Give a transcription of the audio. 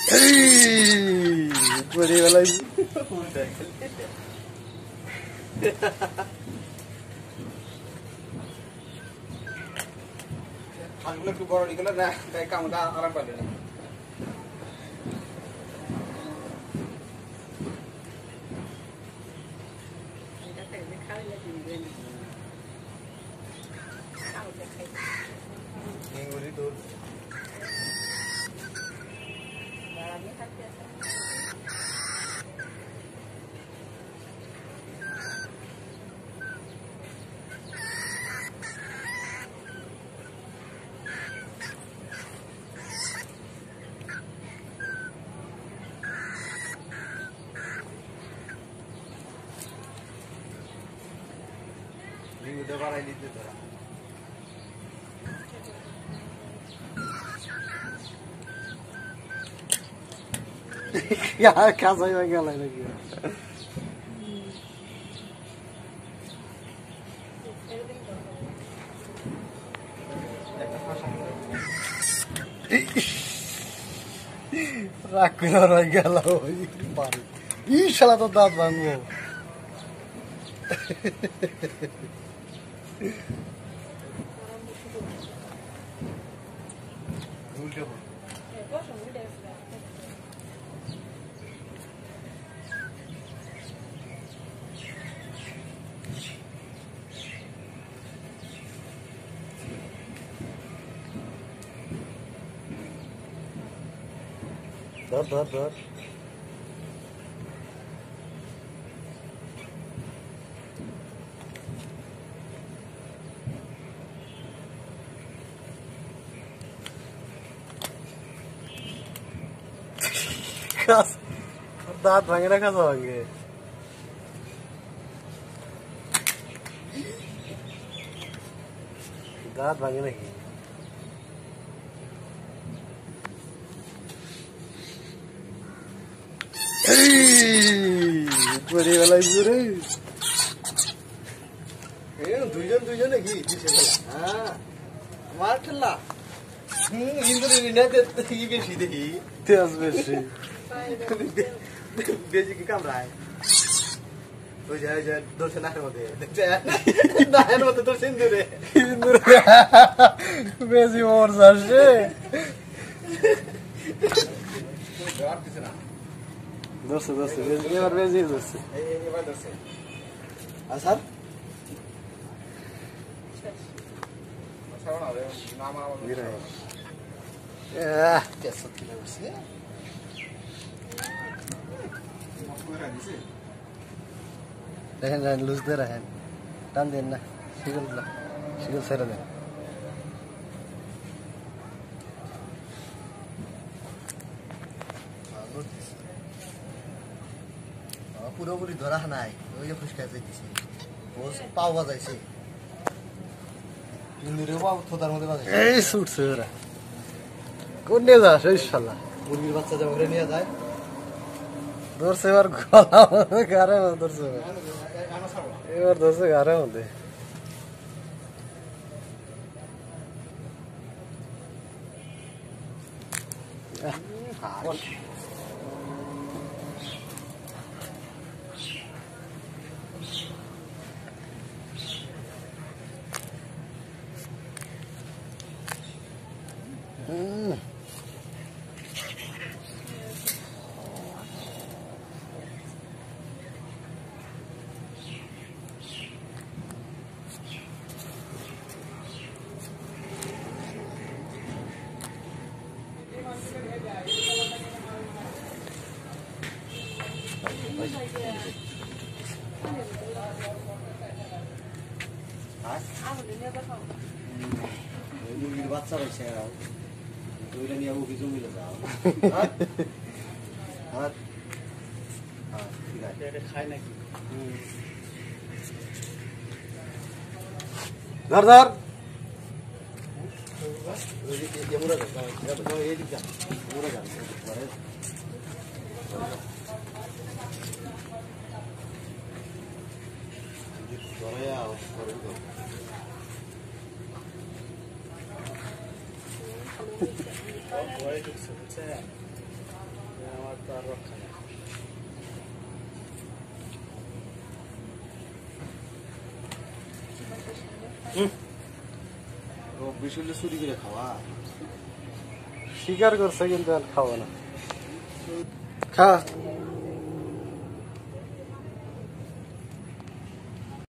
এই পড়ে গেলাই আগুলো একটু বড় গেলে না তাই কামটা আরাম পাবে না এটা থেকে খাই লাগি দেন খাও দেখাই ইংরেজি তো বাড়ানি খাতে আছে ভিডিও বানাই দিতে তোরা यार कैसा ही क्या लग रही है राखना रह गया लो बारी ये शाला तो दांत भांगो উল্টো धर धर धर दांत भांगे ना कैसा भांगे दांत भांगे ना পড়ে গেলাই রে দুইজন দুইজন নাকি হ্যাঁ আমার খেলা কিন্তু বেশি দেখি তেজ বেশি বেশি কি কামড়ায় ওই যে দর্শন নাকের মধ্যে নাকের মধ্যে তোর সিন্দুরে বেশি ওর আসছে ধরছে ধরছে এবার বেশি ধরছে এবার ধরছে আর স্যার দেখেন লুজ দিয়ে রাখেন টান দেন না শিকল শিকল ছেড়ে দেন পুরোপুরি ধরা নাই ওই যে ফুসকা যাইতেছে পাও বাজাইছে এই ছুটছে ওরা কোন নিয়ে যাস ওই শালা মুরগির বাচ্চা যা ঘরে নিয়ে যায় ধরছে এবার গলা গাড়ে ধরছে এবার ধরছে গাড়ের মধ্যে মুরগির বাচ্চা রয়েছে ওইটা নিয়ে মুখে জমিলে যাও ঠিক আছে খায় নাকি ধর ধর আমার তো আর রক্ষা নেই। বিশুলে চুরি করে খাওয়া স্বীকার করছে কিন্তু আর খাবো না। খা